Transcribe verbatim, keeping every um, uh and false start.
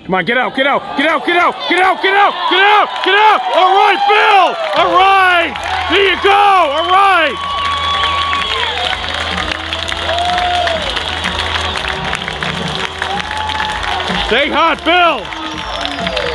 Come on, get out, get out, get out, get out, get out, get out, get out, get out. All right, Bill. All right. There you go. All right. Stay hot, Bill.